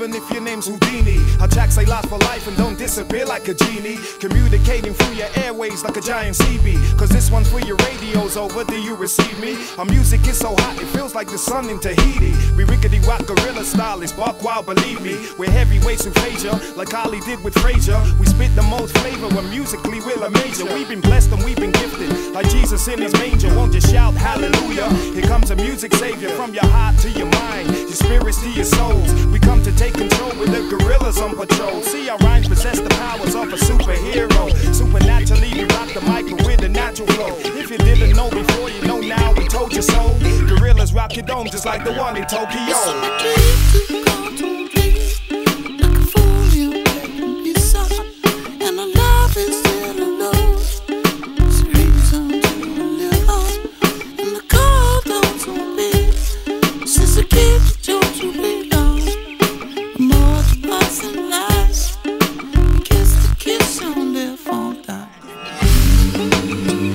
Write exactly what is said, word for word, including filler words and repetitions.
even if your name's Houdini. Our tracks they last for life and don't disappear like a genie. Communicating through your airways like a giant C B. Cause this one's for your radio's over, do you receive me? Our music is so hot, it feels like the sun in Tahiti. We rickety rock gorilla style, it's buck wild, believe me. We're heavyweights who phase ya, like Ali did with Frazier. We spit the most flavor when musically we're a major. We've been blessed and we've been gifted, like Jesus in his manger. Won't you shout hallelujah? Here comes a music savior. From your heart to your mind, your spirits to your souls. We come to take control with the gorillas on patrol. See, our rhymes possess the powers of a superhero. Supernaturally we rock the mic with a natural flow. If you didn't know before, you know now, we told you so. Gorillas rock your dome just like the one in Tokyo. Kiss the kiss on their phone time.